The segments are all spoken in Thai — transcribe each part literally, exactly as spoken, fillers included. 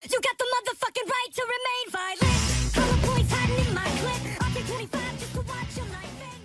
You got the motherfucking right to remain violent. Color boys hiding in my clip. I'll take twenty-five just to watch your life end.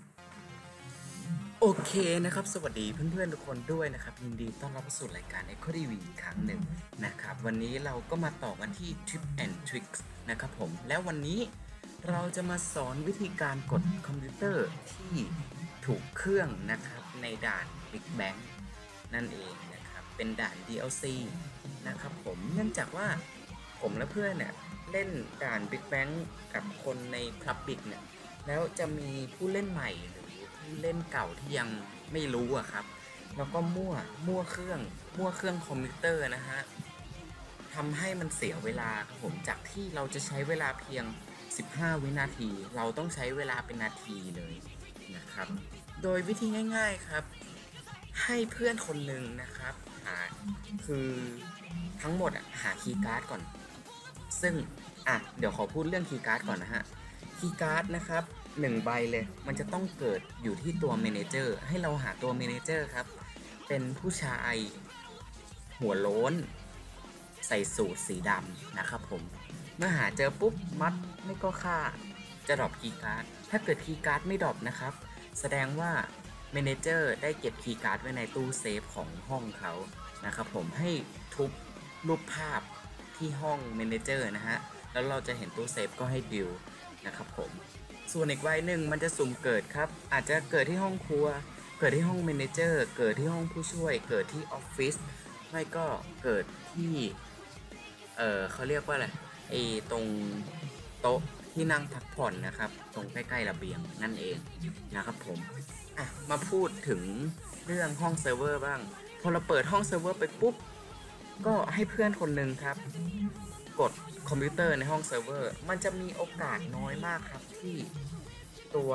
โอเคนะครับสวัสดีเพื่อนๆทุกคนด้วยนะครับยินดีต้อนรับสู่รายการ Echo ที วี อีกครั้งหนึ่งนะครับวันนี้เราก็มาต่อกันที่ Tip and Tricks นะครับผมแล้ววันนี้เราจะมาสอนวิธีการกดคอมพิวเตอร์ที่ถูกเครื่องนะครับในด่าน Big Bang นั่นเองนะครับเป็นด่าน ดี แอล ซี นะครับผมเนื่องจากว่าผมและเพื่อนเนี่ยเล่นด่าน Big Bang กับคนใน Public เนี่ยแล้วจะมีผู้เล่นใหม่หรือผู้เล่นเก่าที่ยังไม่รู้อะครับแล้วก็มั่วมั่วเครื่องมั่วเครื่องคอมพิวเตอร์นะฮะทำให้มันเสียเวลาครับผมจากที่เราจะใช้เวลาเพียงสิบห้าวินาทีเราต้องใช้เวลาเป็นนาทีเลยนะครับโดยวิธีง่ายๆครับให้เพื่อนคนหนึ่งนะครับหาคือทั้งหมดอะหาคีย์การ์ดก่อนซึ่งอ่ะเดี๋ยวขอพูดเรื่องคีย์การ์ดก่อนนะฮะคีย์การ์ดนะครับหนึ่งใบเลยมันจะต้องเกิดอยู่ที่ตัวเมเนเจอร์ให้เราหาตัวเมเนเจอร์ครับเป็นผู้ชายหัวโล้นใส่สูทสีดำนะครับผมเมื่อหาเจอปุ๊บมัดไม่ก็ฆ่าจะดรอปคีย์การ์ดถ้าเกิดคีย์การ์ดไม่ดรอปนะครับแสดงว่าเมเนเจอร์ได้เก็บคีย์การ์ดไว้ในตู้เซฟของห้องเขานะครับผมให้ทุบรูปภาพที่ห้องเมเนเจอร์นะฮะแล้วเราจะเห็นตู้เซฟก็ให้ดิวนะครับผมส่วนอีกใบหนึ่งมันจะสุ่มเกิดครับอาจจะเกิดที่ห้องครัวเกิดที่ห้องเมเนเจอร์เกิดที่ห้องผู้ช่วยเกิดที่ออฟฟิศไม่ก็เกิดที่เออเขาเรียกว่าอะไรไอ้ตรงโต๊ะที่นั่งพักผ่อนนะครับตรงใกล้ๆระเบียงนั่นเองนะครับผมอ่ะมาพูดถึงเรื่องห้องเซิร์ฟเวอร์บ้างพอเราเปิดห้องเซิร์ฟเวอร์ไปปุ๊บก็ให้เพื่อนคนหนึ่งครับกดคอมพิวเตอร์ในห้องเซิร์ฟเวอร์มันจะมีโอกาสน้อยมากครับที่ตัว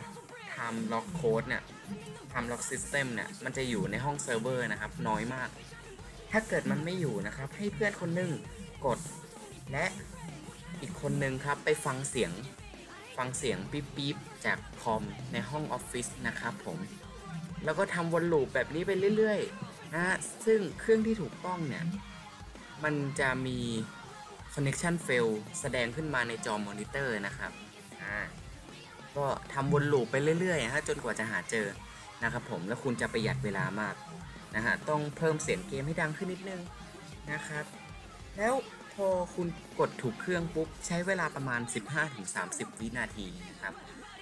Time Lock Code เนี่ย Time Lock System เนี่ยมันจะอยู่ในห้องเซิร์ฟเวอร์นะครับน้อยมากถ้าเกิดมันไม่อยู่นะครับให้เพื่อนคนหนึ่งกดและอีกคนหนึ่งครับไปฟังเสียงฟังเสียงปิ๊บๆจากคอมในห้องออฟฟิศนะครับผมแล้วก็ทำวนลูปแบบนี้ไปเรื่อยๆนะซึ่งเครื่องที่ถูกต้องเนี่ยมันจะมี connection fail แสดงขึ้นมาในจอมอนิเตอร์นะครับอ่าก็ทำวนลูปไปเรื่อยๆฮะจนกว่าจะหาเจอนะครับผมแล้วคุณจะประหยัดเวลามากนะฮะต้องเพิ่มเสียงเกมให้ดังขึ้นนิดนึงนะครับแล้วพอคุณกดถูกเครื่องปุ๊บใช้เวลาประมาณ สิบห้าถึงสามสิบ วินาทีนะครับ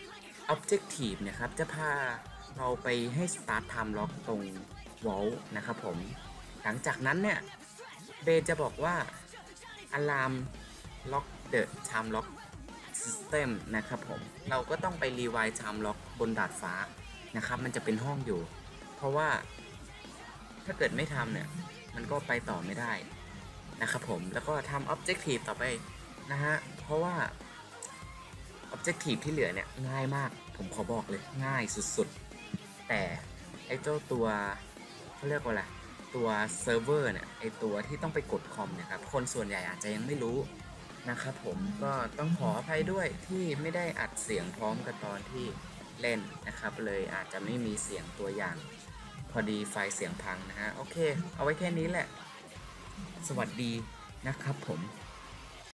Objective เนี่ยครับจะพาเราไปให้ Start Time Lock ตรง Vault นะครับผมหลังจากนั้นเนี่ยเบจะบอกว่า Alarm Lock the Time Lock System นะครับผมเราก็ต้องไป Rewind Time Lock บนดาดฟ้านะครับมันจะเป็นห้องอยู่เพราะว่าถ้าเกิดไม่ทำเนี่ยมันก็ไปต่อไม่ได้นะครับผมแล้วก็ทำ Objective ต่อไปนะฮะเพราะว่า Objective ที่เหลือเนี่ยง่ายมากผมขอบอกเลยง่ายสุดๆแต่ไอ้เจ้าตัวเขาเรียกว่าอะไรตัวเซิร์ฟเวอร์เนี่ยไอ้ตัวที่ต้องไปกดคอมเนี่ยครับคนส่วนใหญ่อาจจะยังไม่รู้นะครับผมก็ต้องขออภัยด้วยที่ไม่ได้อัดเสียงพร้อมกับตอนที่เล่นนะครับเลยอาจจะไม่มีเสียงตัวอย่างพอดีไฟล์เสียงพังนะฮะโอเคเอาไว้แค่นี้แหละสวัสดีนะครับผม